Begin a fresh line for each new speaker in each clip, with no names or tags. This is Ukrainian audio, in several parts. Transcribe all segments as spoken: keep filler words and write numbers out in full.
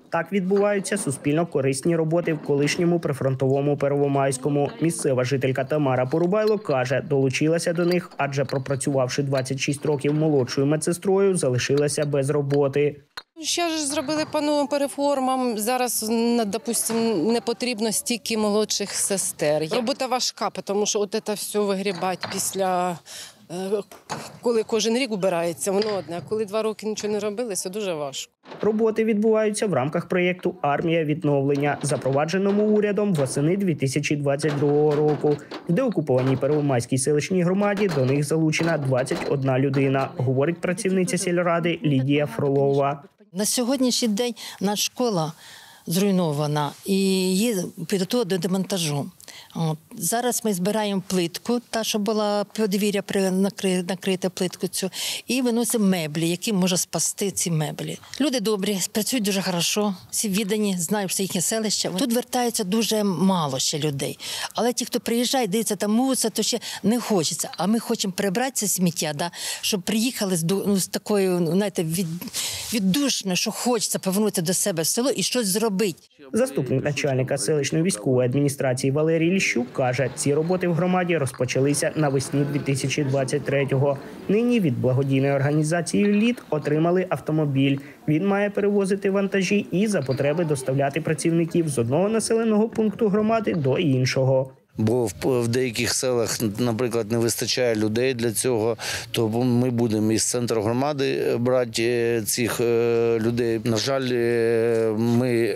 Так відбуваються суспільно-корисні роботи в колишньому прифронтовому Первомайському. Місцева жителька Тамара Порубайло каже, долучилася до них, адже пропрацювавши двадцять шість років молодшою медсестрою, залишилася без роботи.
Ще ж зробили по новим переформам. Зараз, допустимо, не потрібно стільки молодших сестер. Робота важка, тому що от це все вигрібати після, коли кожен рік убирається, воно одне. А коли два роки нічого не робили, це дуже важко.
Роботи відбуваються в рамках проєкту «Армія відновлення», запровадженому урядом восени дві тисячі двадцять другого року. В деокупованій Первомайській селищній громаді до них залучена двадцять одна людина, говорить працівниця сільради Лідія Фролова.
На сьогоднішній день наша школа зруйнована і її підготовлено до демонтажу. От. Зараз ми збираємо плитку, та, що була подвір'я накрита плитку цю, і виносимо меблі, які можуть спасти ці меблі. Люди добрі, працюють дуже добре, всі віддані, знають все їхнє селище. Тут вертається дуже мало ще людей. Але ті, хто приїжджає, дивиться там мусор, то ще не хочеться. А ми хочемо прибрати це сміття, да, щоб приїхали з, ну, з такою, знаєте, від, віддушною, що хочеться повернутися до себе в село і щось зробити.
Заступник начальника селищної військової адміністрації Валерій Ліщук каже, ці роботи в громаді розпочалися навесні дві тисячі двадцять третього. Нині від благодійної організації «Лід» отримали автомобіль. Він має перевозити вантажі і за потреби доставляти працівників з одного населеного пункту громади до іншого.
Бо в деяких селах, наприклад, не вистачає людей для цього, то ми будемо із центру громади брати цих людей. На жаль, ми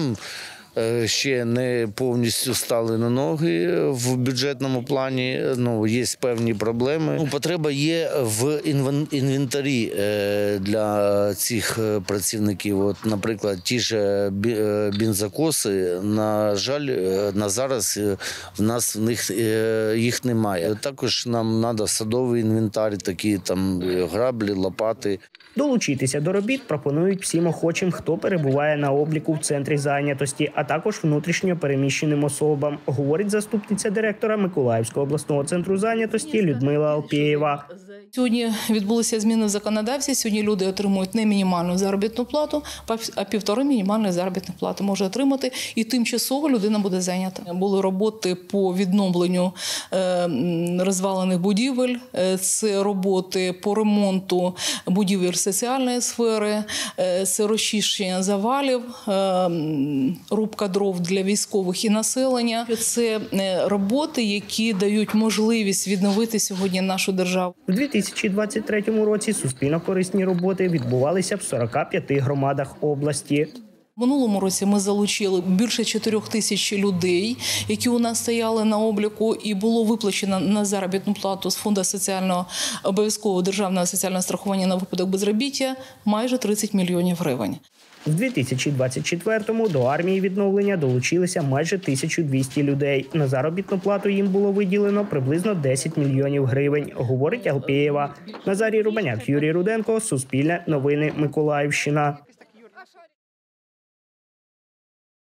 ще не повністю стали на ноги в бюджетному плані, ну, є певні проблеми. Ну, потреба є в інвентарі для цих працівників. От, наприклад, ті ж бензокоси, на жаль, на зараз в нас в них їх немає. Також нам треба садовий інвентар, такі там граблі, лопати.
Долучитися до робіт пропонують всім охочим, хто перебуває на обліку в центрі зайнятості, а також внутрішньо переміщеним особам, говорить заступниця директора Миколаївського обласного центру зайнятості Людмила Алпєєва.
Сьогодні відбулися зміни в законодавстві. Сьогодні люди отримують не мінімальну заробітну плату, а півтори мінімальної заробітної плати може отримати. І тимчасово людина буде зайнята. Були роботи по відновленню розвалених будівель, це роботи по ремонту будівель соціальної сфери, це розчищення завалів, рубка дров для військових і населення. Це роботи, які дають можливість відновити сьогодні нашу державу.
У дві тисячі двадцять третьому році суспільно-корисні роботи відбувалися в сорока п'яти громадах області.
В минулому році ми залучили більше чотирьох тисяч людей, які у нас стояли на обліку, і було виплачено на заробітну плату з Фонду соціального обов'язкового державного соціального страхування на випадок безробіття майже тридцять мільйонів гривень.
В дві тисячі двадцять четвертому до армії відновлення долучилися майже тисяча двісті людей. На заробітну плату їм було виділено приблизно десять мільйонів гривень, говорить Алпєєва. Назарій Рубаняк, Юрій Руденко, Суспільне новини, Миколаївщина.